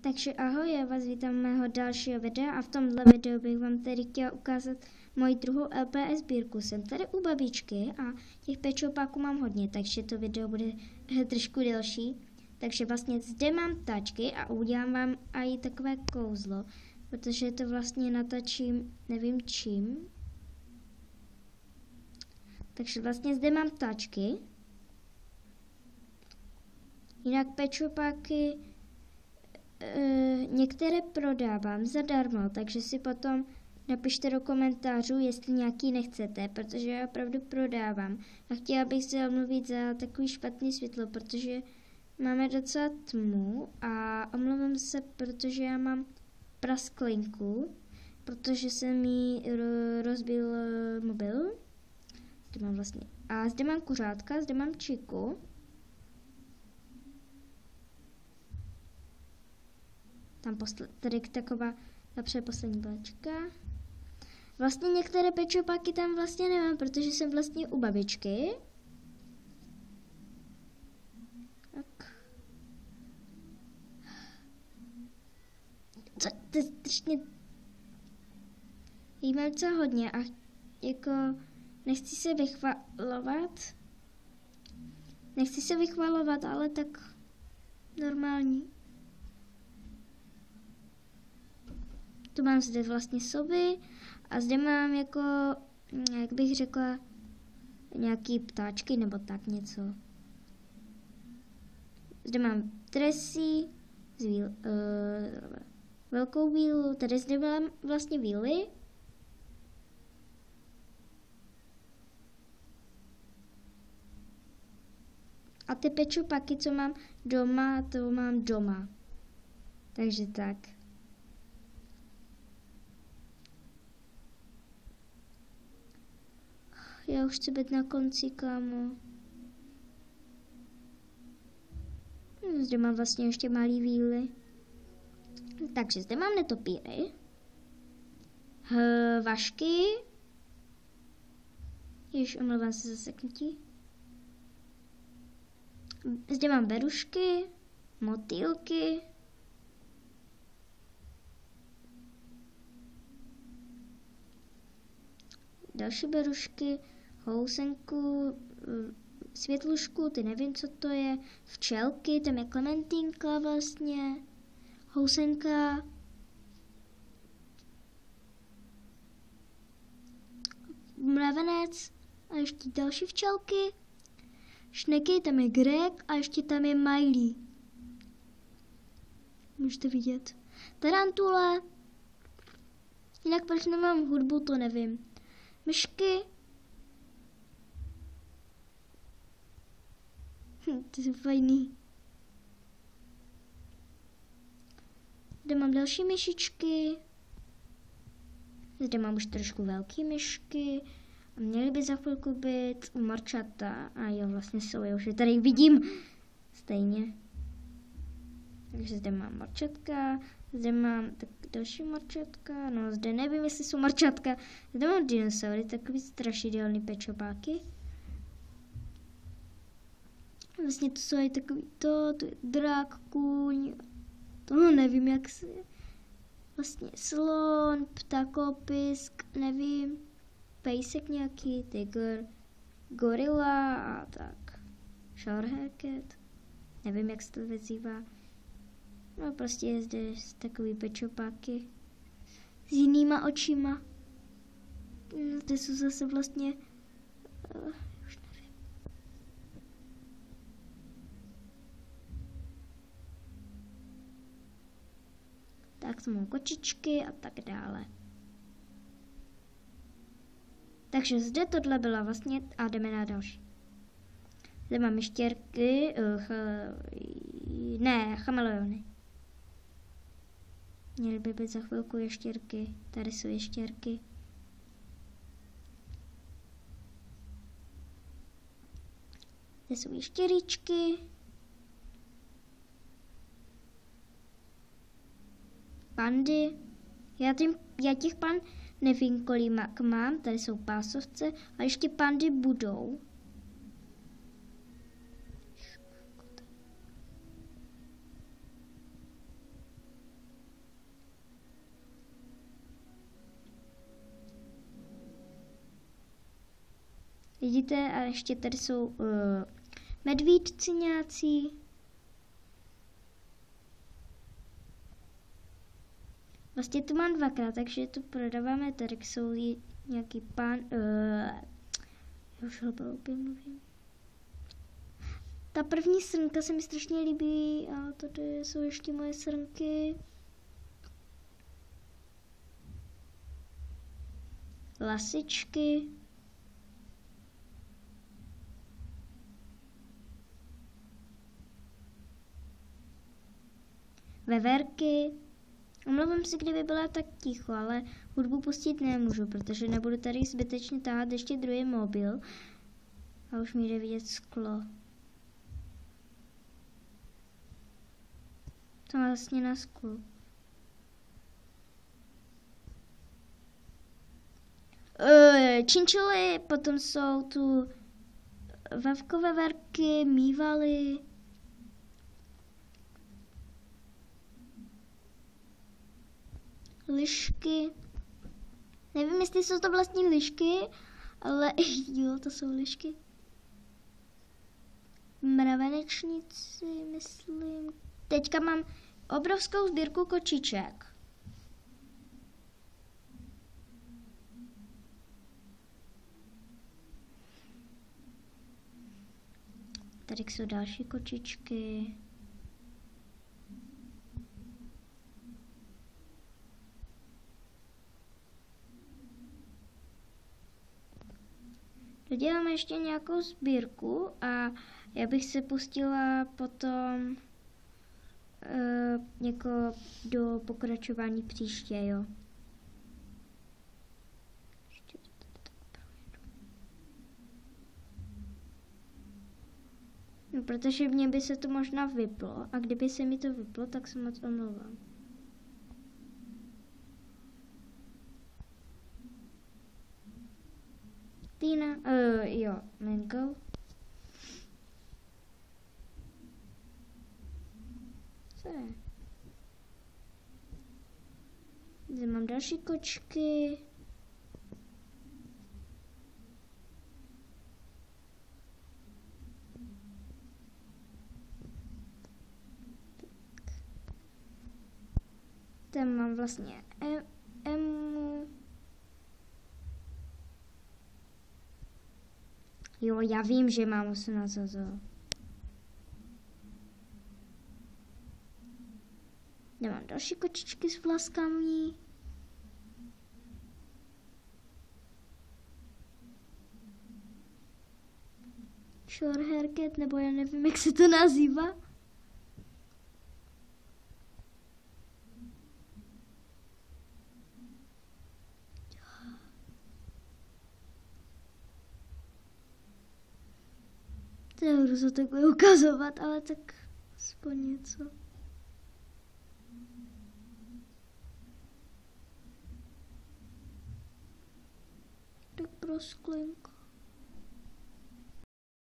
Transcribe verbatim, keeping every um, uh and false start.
Takže ahoj, já vás vítám mého dalšího videa a v tomhle videu bych vám tady chtěla ukázat moji druhou L P S sbírku. Jsem tady u babičky a těch pečopáků mám hodně, takže to video bude trošku delší. Takže vlastně zde mám tačky a udělám vám i takové kouzlo, protože to vlastně natačím nevím čím. Takže vlastně zde mám tačky. Jinak pečopáky e, některé prodávám zadarmo, takže si potom napište do komentářů, jestli nějaký nechcete, protože já opravdu prodávám. A chtěla bych se omluvit za takový špatný světlo, protože máme docela tmu a omlouvám se, protože já mám prasklinku, protože se mi rozbil mobil. Zde mám vlastně. A zde mám kuřátka, zde mám čiku. Tam posl- tady taková napřed poslední bačka. Vlastně některé pečopáky tam vlastně nemám, protože jsem vlastně u babičky. Tak. Co, to je strašně... Jí mám co hodně a jako nechci se vychvalovat. Nechci se vychvalovat, ale tak normální. Tu mám zde vlastně soby a zde mám jako, jak bych řekla, nějaký ptáčky nebo tak něco. Zde mám tresy, z víl, uh, velkou vílu, tady zde mám vlastně víly. A ty pečopaky, co mám doma, to mám doma. Takže tak. Já už chci být na konci, kámo. Zde mám vlastně ještě malý víly. Takže zde mám netopíry. Vašky. Jež omlouvám se za seknutí. Zde mám berušky, motýlky. Další berušky, housenku, světlušku, ty nevím, co to je, včelky, tam je klementínka vlastně, housenka, mravenec a ještě další včelky, šneky, tam je Greg a ještě tam je Miley. Můžete vidět. Tarantule, jinak proč nemám hudbu, to nevím. Myšky. Hm, ty jsou fajný. Zde mám další myšičky. Zde mám už trošku velký myšky. A měly by za chvilku být marčata. A jo, vlastně jsou, já už je tady vidím. Stejně. Takže zde mám marčatka. Zde mám tak další marčatka, no zde nevím, jestli jsou marčatka. Zde mám dinosaury, takový strašidelný pečopáky. Vlastně to jsou i takový to, to je drak, kůň, toho nevím, jak se... Vlastně slon, ptakopisk, nevím, pejsek nějaký, tygr, gorila a tak. Shorehaircat, nevím, jak se to vyzývá. No prostě je zde takový pečopáky s jinýma očima. No, ty jsou zase vlastně... Uh, už nevím. Tak jsou kočičky a tak dále. Takže zde tohle byla vlastně... A jdeme na další. Zde mám ještěrky... Uh, ch, ne, chameleony. Měly by být za chvilku ještěrky. Tady jsou ještěrky. Tady jsou ještěríčky. Pandy. Já, tím, já těch pan nevím, kolik mám. Tady jsou pásovce. A ještě pandy budou. Vidíte, a ještě tady jsou uh, medvídci nějací. Vlastně tu mám dvakrát, takže tu prodáváme tady, jsou nějaký pán... Uh, já už hloupě mluvím. Ta první srnka se mi strašně líbí a tady jsou ještě moje srnky. Lasičky. Veverky. Omlouvám se, kdyby byla tak ticho, ale hudbu pustit nemůžu, protože nebudu tady zbytečně táhat ještě druhý mobil. A už mi jde vidět sklo. To má vlastně na sklu. Uh, činčily, potom jsou tu vavkové verky, mývaly. Lišky. Nevím, jestli jsou to vlastní lišky, ale jo, to jsou lišky. Mravenečníci, myslím. Teďka mám obrovskou sbírku kočiček. Tady jsou další kočičky. Doděláme ještě nějakou sbírku a já bych se pustila potom uh, jako do pokračování příště, jo. No, protože mně by se to možná vyplo a kdyby se mi to vyplo, tak se moc omlouvám. Týna, uh, jo, mango. Co je? Zde mám další kočky. Tam mám vlastně em, emu. Jo, já vím, že mám osmnáct zozo. Nemám další kočičky s vlaskami. Short haircut, nebo já nevím, jak se to nazývá. To je hrozně takové ukazovat, ale tak aspoň něco. Tak pro sklenku.